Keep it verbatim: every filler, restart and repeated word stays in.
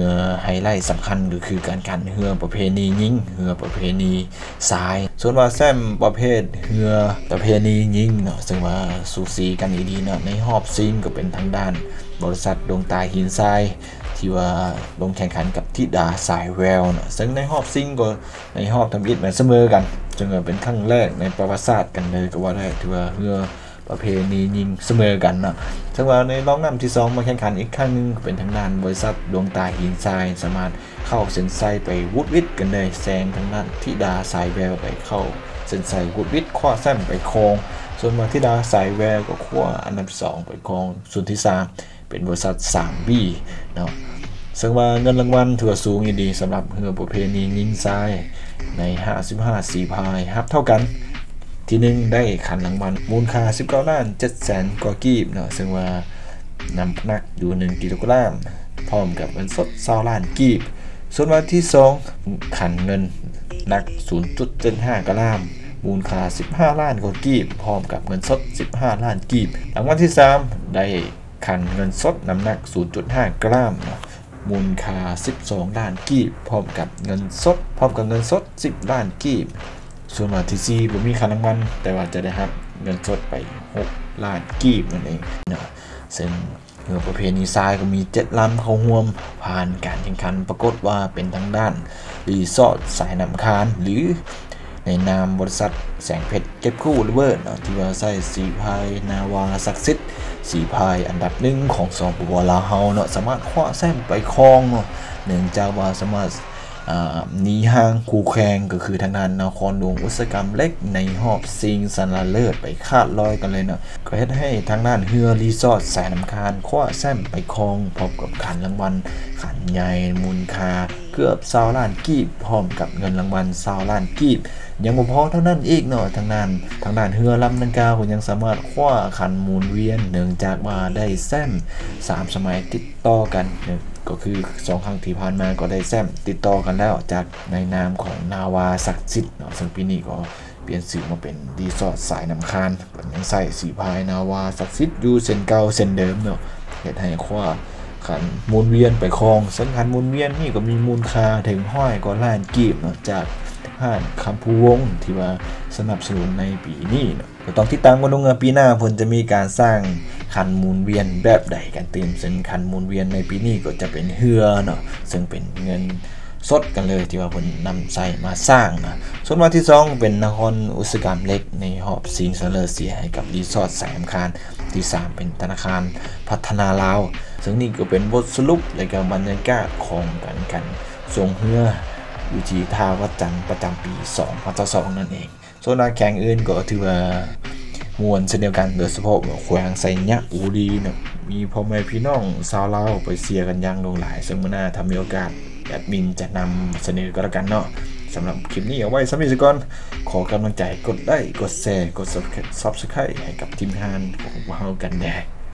รือไฮไลท์สำคัญก็คือการกันเรือประเพณียิงเรือประเพณีทรายส่วนว่าแซมประเภทเรือประเพณียิงเนาะซึ่งว่าสูสีกันดีๆเนาะในรอบซิงก็เป็นทางด้านบริษัทดวงตาหินทรายที่ว่าลงแข่งขันกับธิดาสายแววเนาะซึ่งในรอบซิงก็ในรอบทำอิฐเหมือนเสมอกันจึงเป็นครั้งแรกในประวัติศาสตร์กันเลยก็ว่าได้ถือว่าเรือประเพณียิงเสมอกันนะซึ่งว่าในรอบนำที่สองมาแข่งขันอีกครั้งนึงเป็นทางด้านบริษัทดวงตาหินทรายสามารถเข้าเส้นชัยไปวุดวิดกันเลยแซงทางด้านธิดาสายแววไปเข้าเส้นชัยวุดวิดคว้าแซมไปครองส่วนมาธิดาสายแววก็คว้าอันดับสองไปครองส่วนที่สามเป็นบริษัท ทรี บี เนาะซึ่งว่าเงินรางวัลถือว่าสูงดีสำหรับเรือประเพณียิงทรายในห้าสิบห้าสีพายครับเท่ากันที่หนึ่งได้ขันรางวัลมูลค่าสิบเก้าล้านเจ็ดแสนกว่ากีบเนาะซึ่งว่าน้ำหนักอยู่หนึ่งกิโลกรัมพร้อมกับเงินสดยี่สิบล้านกีบส่วนวันที่สองขันเงินหนัก ศูนย์จุดเจ็ดห้ากรัมมูลค่าสิบห้าล้านกว่ากีบพร้อมกับเงินสดสิบห้าล้านกีบรางวัลที่สามได้ขันเงินสดน้ำหนัก ศูนย์จุดห้ากรัมมูลค่าสิบสองล้านกีบพร้อมกับเงินสดพร้อมกับเงินสดสิบล้านกีบส่วนมาที่สี่ผมมีค่ารางวัลแต่ว่าจะได้รับเงินสดไปหกล้านกีบนั่นเองเนาะซึ่งเรือประเพณีทรายก็มีเจ็ดลำเข้าร่วมผ่านการแข่งขันปรากฏว่าเป็นทางด้านรีสอร์ทสายน้ำคานหรือในนามบริษัทแสงเพชรเก็บคู่ริเวอร์เนาะที่ว่าใส่สีพายนาวาศักดิ์สิทธิ์สีพายอันดับหนึ่งของสปป.ลาวเฮาเนาะสามารถคว้าแชมป์ไปครองเนาะเนื่องจากว่าสามารถหนีห่างคู่แข่งก็คือทางด้านนครหลวงอุตสาหกรรมเล็กในรอบชิงชนะเลิศไปคาดลอยกันเลยเนาะก็เฮ็ดให้ทางด้านเรือรีสอร์ทสายน้ำคานคว้าแชมป์ไปครองพร้อมกับขันรางวัลขันใหญ่มูลค่าเกือบยี่สิบล้านกีบพร้อมกับเงินรางวัลยี่สิบล้านกีบยังบ่พอเท่านั้นอีกเนาะทางด้านทางด้านเรือลำดังกล่าวก็ยังสามารถคว้าขันหมุนเวียนเนื่องจากว่าได้แชมป์สามสมัยติดต่อกันก็คือสองครั้งที่ผ่านมาก็ได้แชมป์ติดต่อกันแล้วจากในนามของนาวาศักดิ์สิทธิ์เนาะซึ่งปีนี้ก็เปลี่ยนชื่อมาเป็นรีสอร์ทสายน้ำคานยังใส่สีพายนาวาศักดิ์สิทธิ์อยู่เส้นเก่าเส้นเดิมเนาะเฮ็ดให้คว้าขันหมุนเวียนไปครองซึ่งขันหมุนเวียนนี่ก็มีมูลค่าถึงห้อยกว่าล้านกีบเนาะจากห้านคำพูวงที่ว่าสนับสนุนในปีนี้เนาะก็ต้องติดตามกันดูว่าปีหน้าเพิ่นจะมีการสร้างคันหมุนเวียนแบบใดกันเต็มซึ่งคันหมุนเวียนในปีนี้ก็จะเป็นเรือเนาะซึ่งเป็นเงินสดกันเลยที่ว่าเพิ่นนำใส่มาสร้างนะส่วนวันที่สองเป็นนครอุตสาหกรรมเล็กในรอบชิงชนะเลิศเสียให้กับรีสอร์ทสายน้ำคานที่สามเป็นธนาคารพัฒนาลาวซึ่งนี่ก็เป็นบทสรุปและก็บรรยากาศของการกันส่งเรืออยู่ที่ท่าวัดจันทร์ประจำปีสองพันยี่สิบสองนั่นเองส่วนนักแข่งอื่นก็ถือว่ามวลเช่นเดียวกันโดยเฉพาะแขวงไซยะอุรีเนาะมีพ่อแม่พี่น้องชาวลาวไปเชียร์กันอย่างหลงหลายซึ่งมื้อหน้าถ้ามีโอกาสแอดมินจะนำเสนอก็แล้วกันเนาะสำหรับคลิปนี้เอาไว้สำหรับก่อนขอกำลังใจกดไลค์กดแชร์กด Subscribe ให้กับทีมงานของเรากันแด